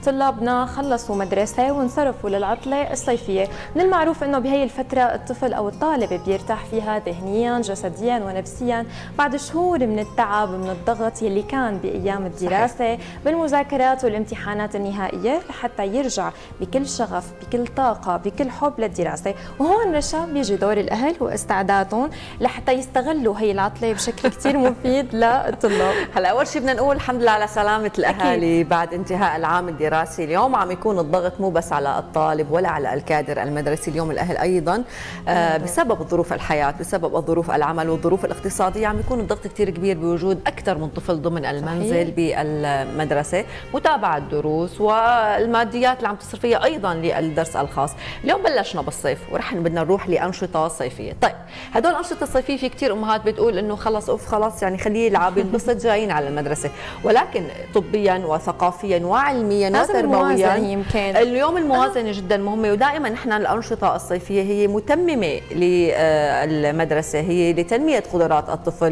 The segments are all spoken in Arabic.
طلابنا خلصوا مدرسة وانصرفوا للعطلة الصيفية. من المعروف أنه بهي الفترة الطفل أو الطالب بيرتاح فيها ذهنيا جسديا ونفسيا بعد شهور من التعب من الضغط يلي كان بأيام الدراسة بالمذاكرات والامتحانات النهائية، لحتى يرجع بكل شغف بكل طاقة بكل حب للدراسة. وهون رشا بيجي دور الأهل واستعدادهم لحتى يستغلوا هي العطلة بشكل كثير مفيد للطلاب. هلا أول شيء بدنا نقول الحمد لله على سلامة الأهالي. أكيد. بعد انتهاء العام الدراسي اليوم عم يكون الضغط مو بس على الطالب ولا على الكادر المدرسي، اليوم الأهل أيضا بسبب ظروف الحياة بسبب ظروف العمل والظروف الاقتصادية عم يكون الضغط كثير كبير بوجود أكثر من طفل ضمن المنزل بالمدرسة، متابعة الدروس والماديات اللي عم تصرف فيها أيضا للدرس الخاص. اليوم بلشنا بالصيف ورح بدنا نروح لأنشطة صيفية. طيب هدول الأنشطة الصيفية في كثير أمهات بتقول إنه خلص يعني خليه يلعب ينبسط جايين على المدرسة، ولكن طبيا وثقافيا وعلميا وتربويا يمكن اليوم الموازنة جدا مهمة. ودائما نحن الأنشطة الصيفية هي متممة للمدرسة، هي لتنمية قدرات الطفل،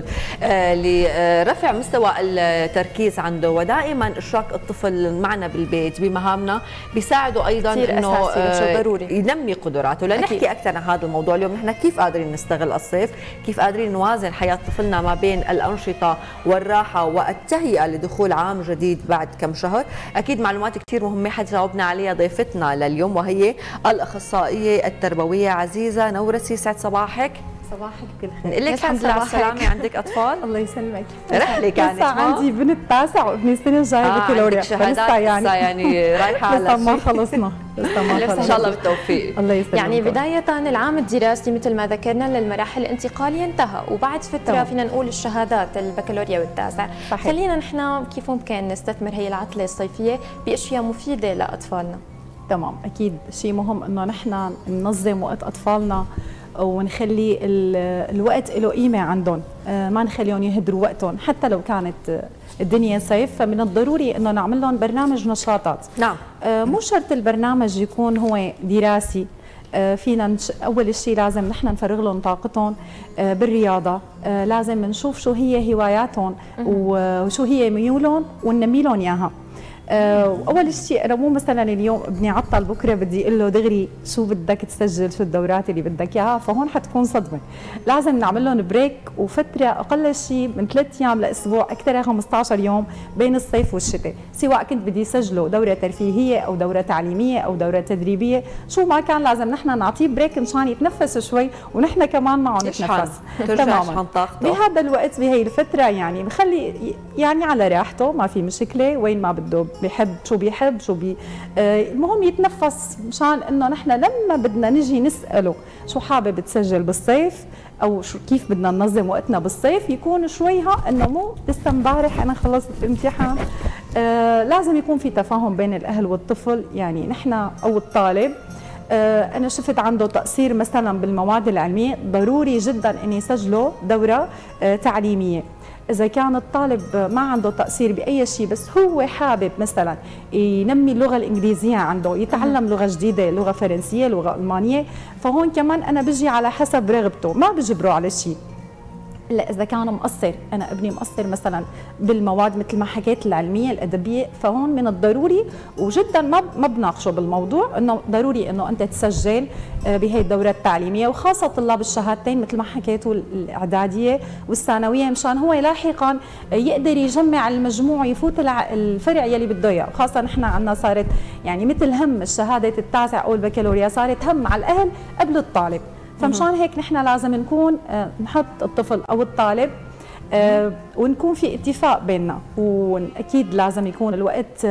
لرفع مستوى التركيز عنده، ودائما إشراك الطفل معنا بالبيت بمهامنا بيساعده أيضا إنه ينمي قدراته. لنحكي أكثر عن هذا الموضوع اليوم، نحن كيف قادرين نستغل الصيف، كيف قادرين نوازن حياة طفلنا ما بين الأنشطة والراحة والتهيئة لدخول عام جديد بعد كم شهر. أكيد معلومات كثير مهمة حتجاوبنا عليها ضيفتنا لليوم، وهي الأخصائية التربوية عزيزة نورسي. سعد صباحك. صباحك بكل خير. نقول لك الحمد لله على السلامة. عندك أطفال؟ الله يسلمك. رحلة كانت عندي بنت تاسع وابني السنة الجاية بكالوريا. لسه يعني رايحة على لسه ما خلصنا. إن شاء الله بالتوفيق. الله يسلمك. يعني بداية العام الدراسي مثل ما ذكرنا للمراحل الانتقالية انتهى، وبعد فترة فينا نقول الشهادات البكالوريا والتاسع. صحيح. خلينا نحن كيف ممكن نستثمر هي العطلة الصيفية بأشياء مفيدة لأطفالنا؟ تمام، أكيد شيء مهم إنه نحن ننظم وقت أطفالنا ونخلي الوقت له قيمة عندهم، ما نخليهم يهدروا وقتهم حتى لو كانت الدنيا صيف. فمن الضروري انه نعمل لهم برنامج نشاطات. نعم. مو شرط البرنامج يكون هو دراسي، فينا اول شيء لازم نحن نفرغ لهم طاقتهم بالرياضه، لازم نشوف شو هي هواياتهم وشو هي ميولهم وننمي لهم اياها. اول شيء انا مو مثلا اليوم ابني عطل بكره بدي اقول له دغري شو بدك تسجل، شو الدورات اللي بدك اياها، فهون حتكون صدمه. لازم نعمل لهم بريك وفتره اقل شيء من 3 ايام لاسبوع، اكثرها 15 يوم بين الصيف والشتاء، سواء كنت بدي يسجلوا دوره ترفيهيه او دوره تعليميه او دوره تدريبيه، شو ما كان لازم نحن نعطيه بريك مشان يتنفس شوي ونحن كمان معه نتنفس. تماما. بهذا الوقت بهي الفتره يعني بخلي يعني على راحته، ما في مشكله، وين ما بده بيحب شو المهم يتنفس، مشان انه نحن لما بدنا نجي نساله شو حابب تسجل بالصيف او شو كيف بدنا ننظم وقتنا بالصيف، يكون شويها انه مو لسه امبارح انا خلصت الامتحان. لازم يكون في تفاهم بين الاهل والطفل، يعني نحن او الطالب. أنا شفت عنده تقصير مثلا بالمواد العلمية، ضروري جدا أن يسجله دورة تعليمية. إذا كان الطالب ما عنده تقصير بأي شيء بس هو حابب مثلا ينمي اللغة الإنجليزية عنده، يتعلم لغة جديدة، لغة فرنسية، لغة ألمانية، فهون كمان أنا بجي على حسب رغبته، ما بجبره على شيء. لا إذا كان مقصر، أنا ابني مقصر مثلا بالمواد مثل ما حكيت العلمية الأدبية، فهون من الضروري وجدا ما بناقشه بالموضوع إنه ضروري إنه أنت تسجل بهي الدورة التعليمية، وخاصة طلاب الشهادتين مثل ما حكيتوا الإعدادية والثانوية، مشان هو لاحقا يقدر يجمع المجموع ويفوت الفرع يلي بده إياه. خاصة نحن عندنا صارت يعني مثل هم الشهادة التاسع أو البكالوريا صارت هم على الأهل قبل الطالب، فمشان هيك نحن لازم نكون نحط الطفل او الطالب ونكون في اتفاق بيننا، واكيد لازم يكون الوقت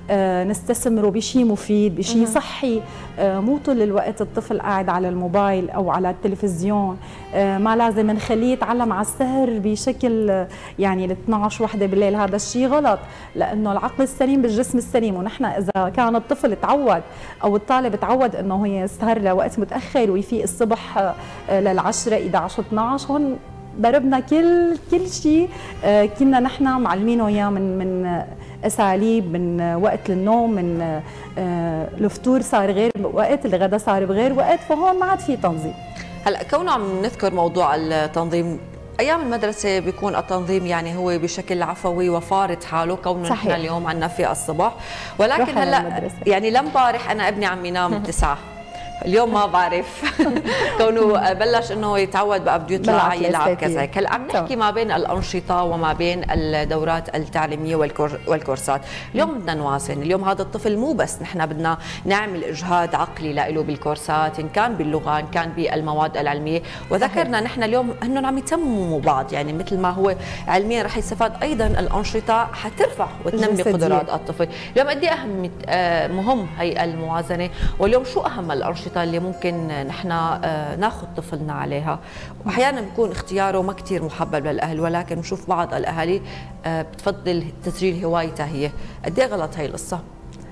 نستثمره بشيء مفيد، بشيء صحي، مو طول الوقت الطفل قاعد على الموبايل او على التلفزيون. ما لازم نخليه يتعلم على السهر بشكل يعني ل 12 وحده بالليل، هذا الشيء غلط، لانه العقل السليم بالجسم السليم، ونحن اذا كان الطفل تعود او الطالب تعود انه هي يسهر لوقت متاخر ويفيق الصبح لل10 11 12، هون ضربنا كل شيء كنا نحن معلمينه اياه من اساليب، من وقت النوم، من الفطور صار غير وقت، الغداء صار بغير وقت، فهون ما عاد في تنظيم. هلا كونه عم نذكر موضوع التنظيم، ايام المدرسه بيكون التنظيم يعني هو بشكل عفوي وفارض حاله، كونه نحن اليوم عندنا في الصباح، ولكن هلا يعني لمبارح انا ابني عم ينام 9، اليوم ما بعرف كونه بلش انه يتعود بقى بده يطلع يلعب كذا. هلا عم نحكي ما بين الانشطه وما بين الدورات التعليميه والكورسات. اليوم بدنا نوازن، اليوم هذا الطفل مو بس نحن بدنا نعمل اجهاد عقلي له بالكورسات، ان كان باللغه ان كان بالمواد العلميه، وذكرنا نحن اليوم انهم عم يتمموا بعض، يعني مثل ما هو علميا رح يستفاد ايضا الانشطه حترفع وتنمي قدرات الطفل. اليوم قد ايه مهم هي الموازنه، واليوم شو اهم الانشطه اللي ممكن نحن ناخذ طفلنا عليها؟ واحيانا بيكون اختياره ما كثير محبب للاهل، ولكن بنشوف بعض الاهالي بتفضل تسجيل هوايتها هي. قد ايه غلط هي القصه؟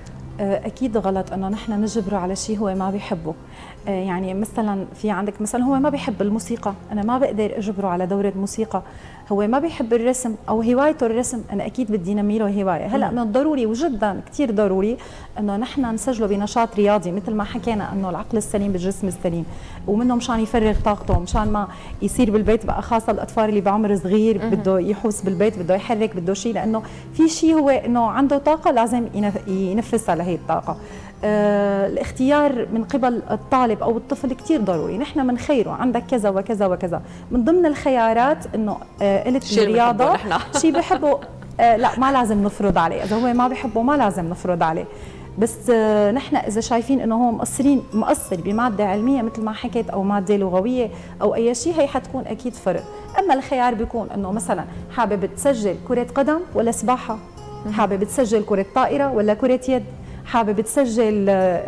اكيد غلط انه نحن نجبره على شيء هو ما بيحبه. يعني مثلا في عندك مثلا هو ما بيحب الموسيقى، انا ما بقدر اجبره على دوره موسيقى. هو ما بيحب الرسم او هوايته الرسم، انا اكيد بدي نمي له هوايه. هلا من الضروري وجدا كثير ضروري انه نحن نسجله بنشاط رياضي، مثل ما حكينا انه العقل السليم بالجسم السليم، ومنه مشان يفرغ طاقته، مشان ما يصير بالبيت بقى، خاصه الاطفال اللي بعمر صغير بده يحوس بالبيت، بده يحرك، بده شيء، لانه في شيء هو انه عنده طاقه لازم ينفذها لهي الطاقه. الاختيار من قبل الطالب او الطفل كثير ضروري، نحن بنخيره عندك كذا وكذا وكذا، من ضمن الخيارات انه قلت الرياضه شيء بحبه لا ما لازم نفرض عليه، اذا هو ما بحبه ما لازم نفرض عليه، بس نحن اذا شايفين انه هو مقصر بماده علميه مثل ما حكيت او ماده لغويه او اي شيء، هي حتكون اكيد فرق. اما الخيار بيكون انه مثلا حابب تسجل كره قدم ولا سباحه، حابب تسجل كره طائره ولا كره يد، حابب تسجل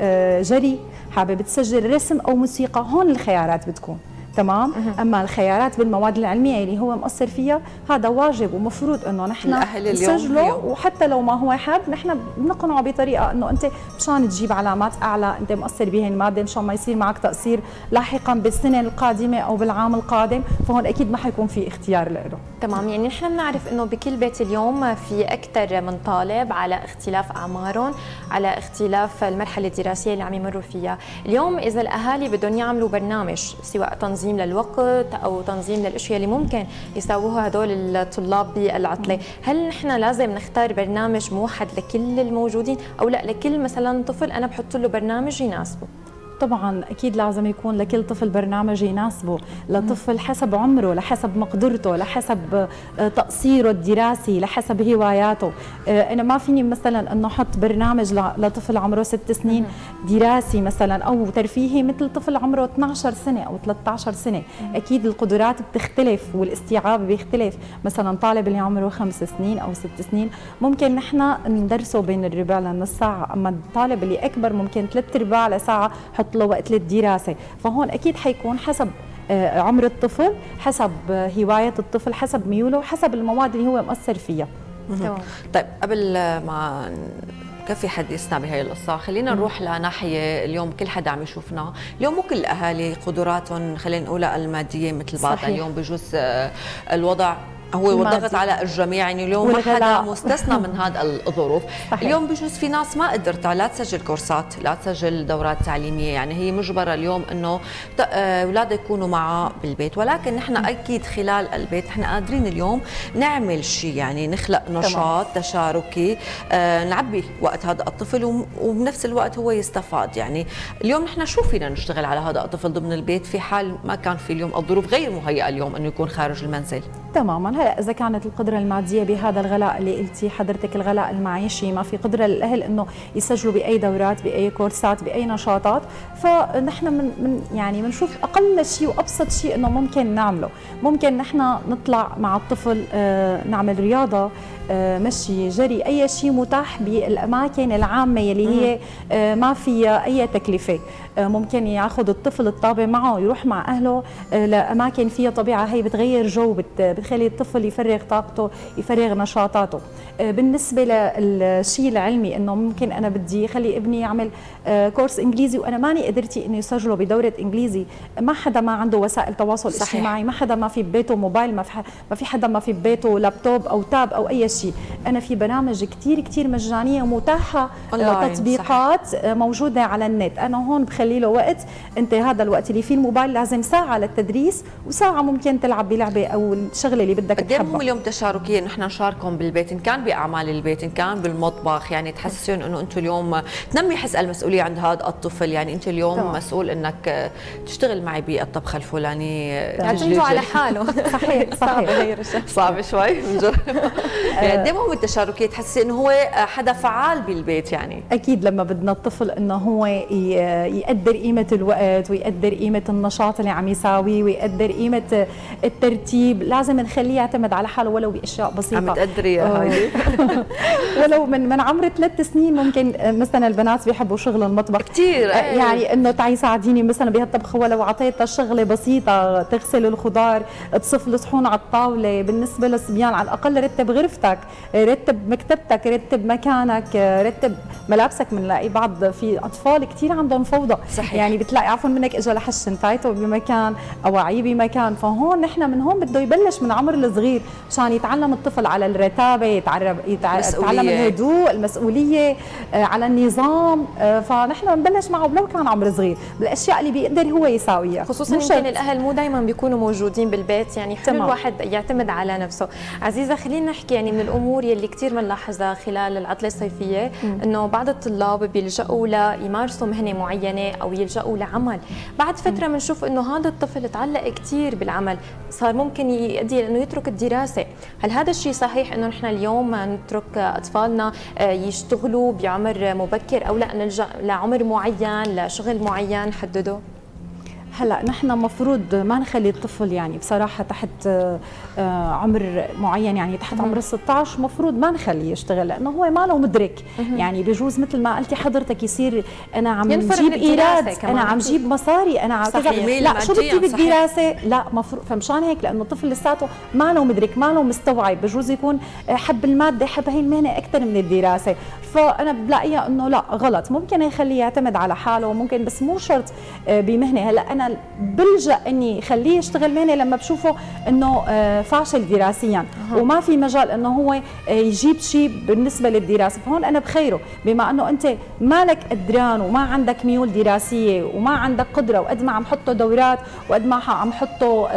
جري، حابب تسجل رسم او موسيقى، هون الخيارات بتكون تمام. اما الخيارات بالمواد العلميه اللي هو مقصر فيها، هذا واجب ومفروض انه نحن نسجله، وحتى لو ما هو حاب نحن بنقنعه بطريقه انه انت مشان تجيب علامات اعلى، انت مقصر بهي الماده، مشان ما يصير معك تقصير لاحقا بالسنه القادمه او بالعام القادم، فهون اكيد ما حيكون في اختيار له. تمام، يعني نحن بنعرف انه بكل بيت اليوم في اكثر من طالب على اختلاف اعمارهم، على اختلاف المرحله الدراسيه اللي عم يمروا فيها. اليوم اذا الاهالي بدهم يعملوا برنامج سواء تنظيم للوقت او تنظيم للاشياء اللي ممكن يساووها هدول الطلاب بالعطله، هل نحن لازم نختار برنامج موحد لكل الموجودين، او لا لكل مثلا طفل انا بحط له برنامج يناسبه؟ طبعا اكيد لازم يكون لكل طفل برنامج يناسبه، لطفل حسب عمره، لحسب مقدرته، لحسب تقصيره الدراسي، لحسب هواياته. انا ما فيني مثلا انه احط برنامج لطفل عمره 6 سنين دراسي مثلا او ترفيهي مثل طفل عمره 12 سنه او 13 سنه. اكيد القدرات بتختلف والاستيعاب بيختلف. مثلا طالب اللي عمره 5 سنين او 6 سنين ممكن نحن ندرسه بين الربع لنص ساعه، اما الطالب اللي اكبر ممكن 3/4 لساعه حط له وقت للدراسه. فهون اكيد حيكون حسب عمر الطفل، حسب هوايه الطفل، حسب ميوله، حسب المواد اللي هو مقصر فيها. طيب قبل ما كفي حديثنا بهي القصة، خلينا نروح لناحية اليوم كل حدا عم يشوفنا، اليوم مو كل الأهالي قدراتهم خلينا نقولها المادية مثل بعض. اليوم بجوز الوضع هو والضغط على الجميع، يعني اليوم ما حدا مستثنى من هذا الظروف. اليوم بجوز في ناس ما قدرت لا تسجل كورسات، لا تسجل دورات تعليميه، يعني هي مجبره اليوم انه اولادها يكونوا معها بالبيت، ولكن نحن اكيد خلال البيت نحن قادرين اليوم نعمل شيء، يعني نخلق نشاط تشاركي نعبي وقت هذا الطفل وبنفس الوقت هو يستفاد. يعني اليوم نحن شو فينا نشتغل على هذا الطفل ضمن البيت في حال ما كان في اليوم الظروف غير مهيئه اليوم انه يكون خارج المنزل؟ تماما. هلا اذا كانت القدره الماديه بهذا الغلاء اللي قلتي حضرتك، الغلاء المعيشي، ما في قدره للاهل انه يسجلوا باي دورات، باي كورسات، باي نشاطات، فنحن من يعني بنشوف اقل شيء وابسط شيء انه ممكن نعمله. ممكن نحن نطلع مع الطفل نعمل رياضه، مشي، جري، اي شيء متاح بالاماكن العامه اللي هي ما فيها اي تكلفه. ممكن ياخذ الطفل الطابع معه، يروح مع اهله لاماكن فيها طبيعه، هي بتغير جو، بتخلي الطفل يفرغ طاقته، يفرغ نشاطاته. بالنسبه للشيء العلمي انه ممكن انا بدي خلي ابني يعمل كورس انجليزي وانا ماني قدرتي اني اسجله بدوره انجليزي، ما حدا ما عنده وسائل تواصل اجتماعي، ما حدا ما في ببيته موبايل، ما في حدا ما في ببيته لابتوب او تاب او اي شيء. انا في برامج كثير مجانيه متاحه، تطبيقات موجوده على النت. انا هون بخلي له وقت، انت هذا الوقت اللي فيه الموبايل لازم ساعه للتدريس وساعه ممكن تلعب بلعبه او الشغله اللي بدك تحبها. قد ايه اليوم تشاركيه نحن نشاركهم بالبيت، ان كان باعمال البيت ان كان بالمطبخ، يعني تحسسون انه انتم اليوم تنمي حس المسؤوليه عند هذا الطفل، يعني انت اليوم مسؤول انك تشتغل معي بالطبخه الفلانيه، يعتمدوا على حاله. صحيح صعب شوي بنجرب. قد ايه مهم التشاركيه، تحسي انه هو حدا فعال بالبيت؟ يعني اكيد لما بدنا الطفل انه هو يقدر قيمه الوقت ويقدر قيمه النشاط اللي عم يساويه ويقدر قيمه الترتيب، لازم نخليه يعتمد على حاله ولو باشياء بسيطه. عم تقدري يا هيدي؟ ولو من عمر 3 سنين ممكن مثلا البنات بيحبوا شغل المطبخ كثير، يعني انه تعي ساعديني مثلا بهالطبخه، ولو اعطيتها شغله بسيطه تغسل الخضار، تصف الصحون على الطاوله. بالنسبه للصبيان على الاقل رتب غرفتك، رتب مكتبتك، رتب مكانك، رتب ملابسك. بنلاقي بعض في اطفال كثير عندهم فوضى، صحيح. يعني بتلاقي عفوا منك اجى لحش شنطايته بمكان، اواعيه بمكان. فهون نحن من هون بده يبلش من عمر الصغير مشان يتعلم الطفل على الرتابه، يتعلم الهدوء، المسؤوليه، على النظام. فنحن بنبلش معه ولو كان عمر صغير بالاشياء اللي بيقدر هو يساويها. خصوصا يمكن الاهل مو دائما بيكونوا موجودين بالبيت، يعني حلو الواحد يعتمد على نفسه. عزيزه خلينا نحكي يعني من الامور يلي كثير بنلاحظها خلال العطله الصيفيه انه بعض الطلاب بيلجأوا ليمارسوا مهنه معينه او يلجأوا لعمل. بعد فتره بنشوف انه هذا الطفل تعلق كثير بالعمل، صار ممكن يؤدي انه يترك الدراسه. هل هذا الشيء صحيح انه نحن اليوم نترك اطفالنا يشتغلوا بعمر مبكر او لا نلجأ لعمر معين لشغل معين نحدده؟ هلا نحن مفروض ما نخلي الطفل يعني بصراحه تحت عمر معين، يعني تحت عمر 16 مفروض ما نخليه يشتغل، لانه هو ما له مدرك. يعني بجوز مثل ما قلتي حضرتك يصير انا عم جيب ايراد، انا عم جيب مصاري، انا لا شو بتجيب الدراسه؟ لا مفروض. فمشان هيك لانه الطفل لساته ما له مدرك، ما له مستوعب، بجوز يكون حب الماده، حب هي المهنه اكثر من الدراسه. فانا بلاقيها انه لا غلط، ممكن يخليه يعتمد على حاله، وممكن بس مو شرط بمهنه. هلا انا بلجأ اني خليه يشتغل مهنه لما بشوفه انه فاشل دراسيا وما في مجال انه هو يجيب شيء بالنسبه للدراسه، فهون انا بخيره. بما انه انت مالك قدران وما عندك ميول دراسيه وما عندك قدره، وقد ما عم حطه دورات وقد ما عم حطه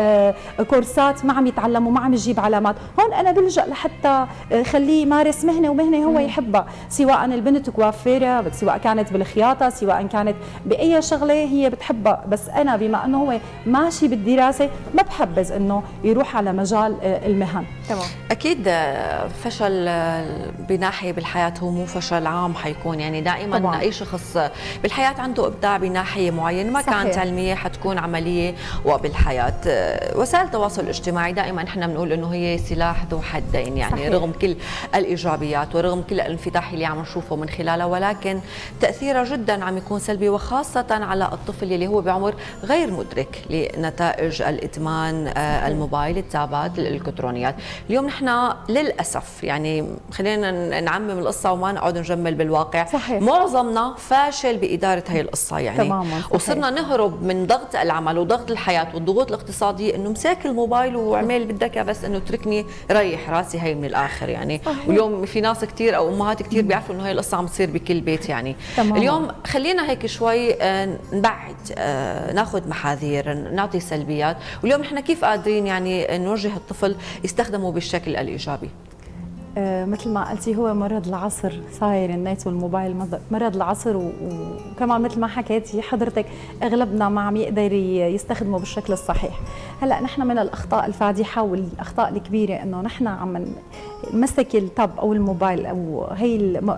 كورسات ما عم يتعلم وما عم يجيب علامات، هون انا بلجأ لحتى خليه يمارس مهنه ومهنه هو يحبها، سواء البنت كوافيره، سواء كانت بالخياطه، سواء كانت باي شغله هي بتحبها. بس انا بما انه هو ماشي بالدراسه ما بحبذ انه يروح على مجال المهن. تمام. اكيد فشل بناحيه بالحياه هو مو فشل عام حيكون، يعني دائما طبعا. اي شخص بالحياه عنده ابداع بناحيه معينه، ما صحيح. كانت علميه حتكون عمليه. وبالحياه وسائل التواصل الاجتماعي دائما احنا بنقول انه هي سلاح ذو حدين، يعني صحيح. رغم كل الايجابيات ورغم كل الانفتاح اللي عم نشوفه من خلالها، ولكن تاثيرها جدا عم يكون سلبي، وخاصه على الطفل اللي هو بعمر غير مدرك لنتائج الادمان، الموبايل، التابات، الالكترونيات. اليوم نحن للاسف يعني خلينا نعمم القصه وما نقعد نجمل بالواقع، صحيح. معظمنا فاشل باداره هي القصه، يعني تماما وصرنا نهرب من ضغط العمل وضغط الحياه والضغوط الاقتصاديه، انه مساك الموبايل واعمل بدك بس انه تركني ريح راسي هي من الاخر يعني. صحيح. واليوم في ناس كثير او امهات كثير بيعرفوا انه هي القصه عم تصير بكل بيت يعني. تماما. اليوم خلينا هيك شوي نبعد، ناخذ محاذير، نعطي سلبيات، واليوم نحن كيف قادرين يعني نوجه الطفل يستخدمه بالشكل الايجابي؟ مثل ما قلتي هو مرض العصر، صاير النت والموبايل مرض العصر، وكمان مثل ما حكيتي حضرتك اغلبنا ما عم يقدر يستخدمه بالشكل الصحيح. هلا نحن من الاخطاء الفادحه والاخطاء الكبيره انه نحن عم نمسك التاب او الموبايل او هي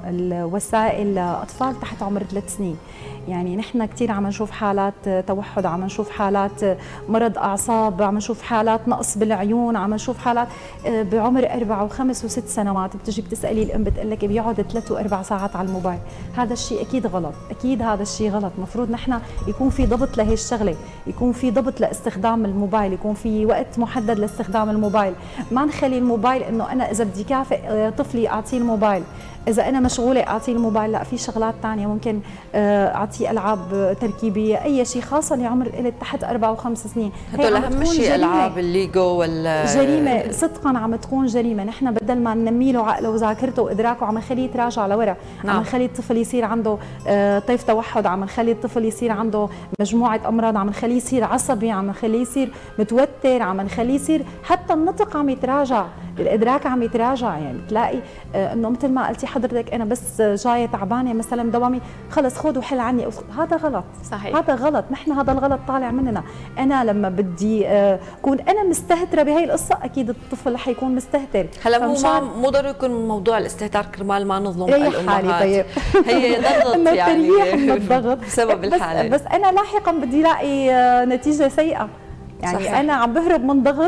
الوسائل لاطفال تحت عمر 3 سنين. يعني نحن كثير عم نشوف حالات توحد، عم نشوف حالات مرض اعصاب، عم نشوف حالات نقص بالعيون، عم نشوف حالات بعمر 4 و5 و6 سنوات. سنوات بتجي بتسالي الام بتقول لك بيقعد 3 و4 ساعات على الموبايل. هذا الشيء اكيد غلط، اكيد هذا الشيء غلط. المفروض نحن يكون في ضبط لهي الشغله، يكون في ضبط لاستخدام الموبايل، يكون في وقت محدد لاستخدام الموبايل. ما نخلي الموبايل انه انا اذا بدي كافئ طفلي اعطيه الموبايل، إذا أنا مشغولة أعطيه الموبايل، لا، في شغلات ثانية ممكن أعطيه ألعاب تركيبية، أي شيء خاصة لعمر تحت 4 و5 سنين. هدول أهم شيء ألعاب الليجو جريمة، صدقا عم تكون جريمة. نحن بدل ما ننمي له عقله وذاكرته وإدراكه عم نخليه يتراجع لورا، عم نخلي الطفل يصير عنده طيف توحد، عم نخلي الطفل يصير عنده مجموعة أمراض، عم نخليه يصير عصبي، عم نخليه يصير متوتر، عم نخليه يصير حتى النطق عم يتراجع، الادراك عم يتراجع. يعني بتلاقي انه مثل ما قلتي حضرتك انا بس جايه تعبانه مثلا دوامي، خلص خذ وحل عني. هذا غلط، صحيح، هذا غلط. نحن هذا الغلط طالع مننا. انا لما بدي اكون انا مستهتره بهي القصه، اكيد الطفل حيكون مستهتر. هلا هو مو ضروري يكون موضوع الاستهتار كرمال ما نظلم الامهات. طيب هي ضغط يعني الضغط بسبب الحاله. بس انا لاحقا بدي الاقي نتيجه سيئه. يعني صح. انا عم بهرب من ضغط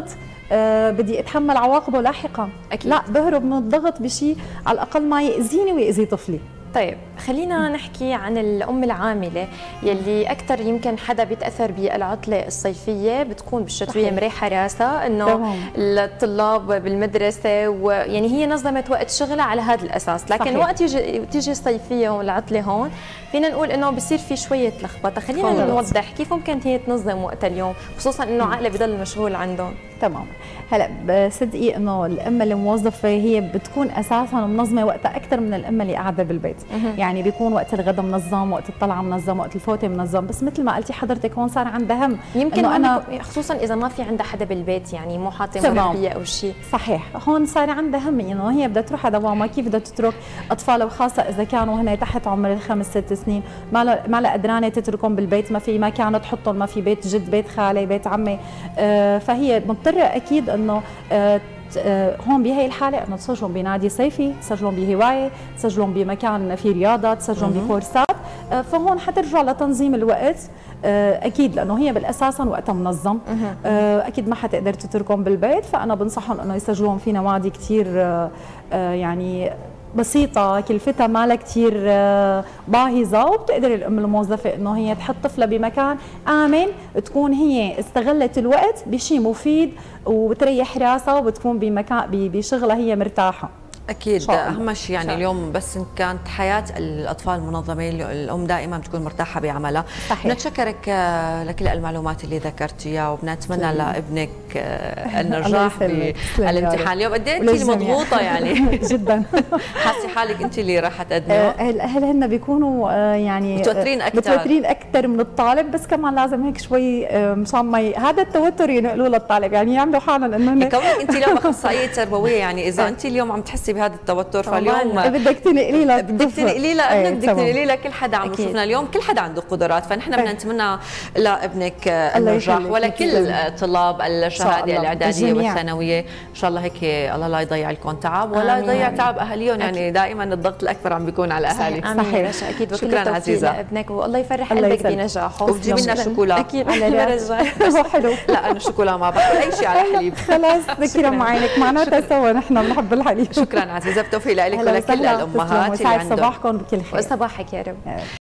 بدي اتحمل عواقبه لاحقا. أكيد. لا، بهرب من الضغط بشيء على الاقل ما ياذيني ويأذي طفلي. طيب خلينا نحكي عن الأم العاملة يلي أكثر يمكن حدا بيتأثر بالعطلة الصيفية، بتكون بالشتوية مريحة راسها إنه الطلاب بالمدرسة، ويعني هي نظمت وقت شغلها على هذا الأساس، لكن صحيح. وقت تيجي الصيفية والعطلة هون فينا نقول إنه بصير في شوية لخبطة. خلينا نوضح كيف ممكن هي تنظم وقتها اليوم، خصوصا إنه عقله بضل مشغول عندهم. تمام. هلا صدقي انه الام الموظفه هي بتكون اساسا منظمه وقتها اكثر من الام اللي قاعده بالبيت. يعني بيكون وقت الغداء منظم، وقت الطلعه منظم، وقت الفوته منظم، بس مثل ما قلتي حضرتك هون صار عندها هم يمكن انا خصوصا اذا ما في عندها حدا بالبيت، يعني مو حاطه مربيه او شيء. صحيح، هون صار عندها هم انه هي بدها تروح على دوامها، كيف بدها تترك اطفالها، وخاصه اذا كانوا هن تحت عمر 5-6 سنين، ما لها قدرانه تتركهم بالبيت، ما في مكان تحطهم، ما في بيت جد، بيت خالي، بيت عمي. فهي مضطره اكيد انه هون بهي الحاله انه تسجلهم بنادي صيفي، تسجلهم بهوايه، تسجلهم بمكان فيه رياضه، تسجلهم بكورسات. فهون حترجع لتنظيم الوقت اكيد، لانه هي بالاساس وقتها منظم. اكيد ما حتقدر تتركهم بالبيت، فانا بنصحهم انه يسجلوهم في نوادي كثير يعني بسيطة، كلفتها ما لها كثير باهظة، وبتقدر الأم الموظفة إنه هي تحط طفلها بمكان آمن، تكون هي استغلت الوقت بشيء مفيد وبتريح راسها وبتكون بمكان بشغلها هي مرتاحة. اكيد اهم شيء يعني اليوم بس ان كانت حياه الاطفال منظمه، الام دائما بتكون مرتاحه بعملها. نتشكرك لكل المعلومات اللي ذكرتيها، وبنتمنى لابنك النجاح بالامتحان اليوم. قد ايه انت مضغوطه يعني؟ جدا. حاسه حالك انت اللي راح تقدمي؟ الاهل هن بيكونوا يعني متوترين اكثر من الطالب، بس كمان لازم هيك شوي مشان ما هذا التوتر ينقلوه للطالب، يعني يعملوا حالهم انه كونك انت اليوم اخصائيه تربويه، يعني اذا انت اليوم عم تحسي بهذا التوتر، فاليوم بدك تنقلي له، بدك تنقلي له ابنك، بدك تنقلي له كل حدا عم يشوفنا اليوم، كل حدا عنده قدرات، فنحن بدنا نتمنى لابنك النجاح ولكل طلاب الشهاده الاعداديه والثانويه. ان شاء الله هيك الله لا يضيع لكم تعب ولا يضيع تعب اهاليهم، يعني دائما الضغط الاكبر عم بيكون على الاهالي. صحيح، اكيد. شكرا عزيزه لابنك، والله يفرح قلبك بنجاحه، وتجيبي لنا شوكولا. اكيد على حلو. لا انا شوكولا ما باكل اي شيء على حليب. خلاص ذكرى معينك، معناتها سوا نحن بنحب الحليب. شكرا عزيزه، بالتوفيق لك ولكل الامهات اللي عندهم. صباحكم بكل خير. وصباحك يا رب.